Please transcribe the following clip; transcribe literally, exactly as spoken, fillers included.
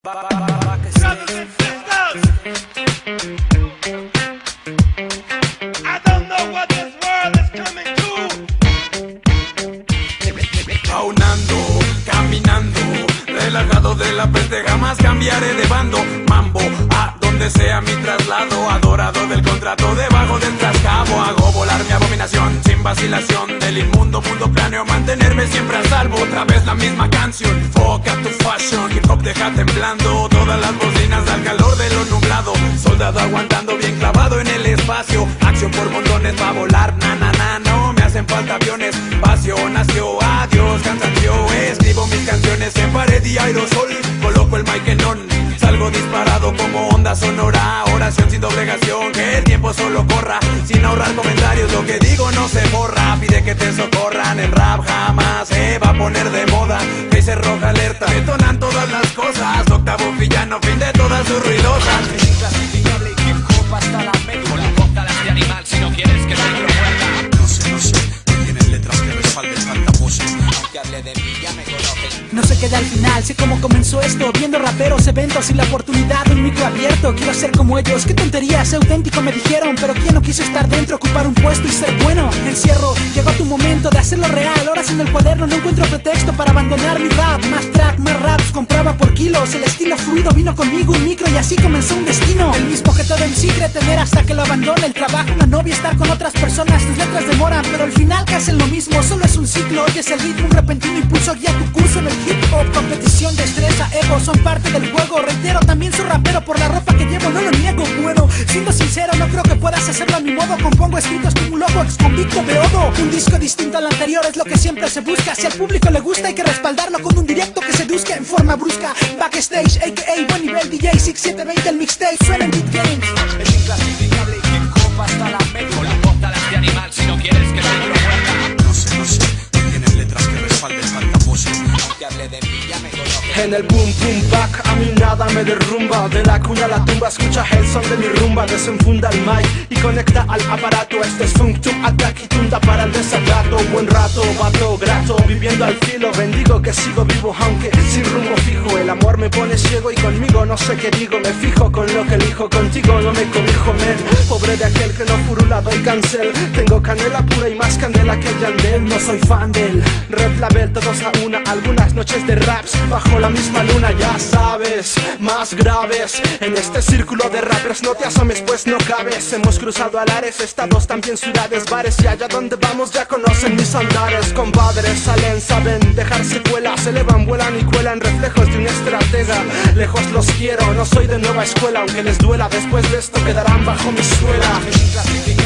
Brothers and sisters, I don't know what this world is coming to. Aunando, caminando, relajado de la peste, jamás cambiaré de bando. Mambo, a donde sea mi traslado, adorado del contrato, debajo del trascabo. Hago volar mi abominación sin vacilación, del inmundo mundo planeo mantenerme siempre a salvo. Otra vez la misma canción, fuck up tu fashion, hip hop deja temblando todas las bocinas al calor de lo nublado. Soldado aguantando bien clavado en el espacio, acción por montones va a volar, na na na, no me hacen falta aviones. Vacío nació, adiós cansancio, escribo mis canciones en pared y aerosol, coloco el mic en on, salgo disparado como onda sonora, oración sin doblegación, que el tiempo solo corra, sin ahorrar comentarios, lo que digo no se borra, pide que te socorran, el rap jamás se va a poner de moda, que se roja alerta, detonan todas las cosas, octavo villano, fin de todas sus ruidosas. Es inclasificable y hip hop hasta la médula, cóctalas de animal si no quieres que te lo muerda. No sé, no sé, no tienes letras que respalden tanta pose. Aunque hable de mí ya me conocen. No sé qué da al final, sé cómo comenzó esto, viendo raperos, eventos y la oportunidad de un micro abierto. Quiero ser como ellos, qué tontería, ser auténtico me dijeron, pero quién no quiso estar dentro, ocupar un puesto y ser bueno. Encierro, llegó tu momento de hacerlo real, horas en el cuaderno, no encuentro pretexto para abandonar mi rap. Más track, más raps, compraba por kilos, el estilo fluido vino conmigo un micro y así comenzó un destino. El mismo que todo M C cree tener hasta que lo abandone, el trabajo, una novia, estar con otras personas, tus letras demoran, pero al final que hacen lo mismo, solo es un ciclo, oyes el ritmo, un repentino impulso guía tu curso en el hip hop. Competición, destreza, ego, son parte del juego. Reitero, también soy rapero por la ropa que llevo, no lo niego. Bueno, siendo sincero, no creo que puedas hacerlo a mi modo. Compongo escritos como un loco, ex convicto de odo. Un disco distinto al anterior es lo que siempre se busca. Si al público le gusta hay que respaldarlo con un directo que seduzca en forma brusca. Backstage, a k a buen nivel D J seis siete veinte el mixtape, suena en Beat Games. Es inclasificable y hip hop hasta la médula, cóctalas de animal si no quieres que te lo muerda. No sé, no sé, no tienes letras que respalden tanta pose. Aunque hable de mí ya me conocen. En el boom boom back a mí nada me derrumba, de la cuna a la tumba escucha el son de mi rumba, desenfunda el mic y conecta al aparato, este es Functum Attack y tunda para el desacato. Buen rato, vato grato, viviendo al filo, bendigo que sigo vivo aunque sin rumbo fijo, el amor me pone ciego y conmigo no sé qué digo, me fijo con lo que elijo, contigo no me cobijo men, pobre de aquel que no furulado y cancel, tengo canela pura y más candela que Yandel, no soy fan del Red Label, todos a una, algunas noches de raps bajo la misma luna, ya sabes, más graves, en este círculo de rappers no te asomes pues no cabes, hemos cruzado alares, estados también ciudades, bares y allá donde vamos ya conocen mis andares, compadres salen, saben dejar secuelas, elevan, vuelan y cuelan reflejos de un estratega, lejos los quiero, no soy de nueva escuela, aunque les duela, después de esto quedarán bajo mi suela. Es inclasificable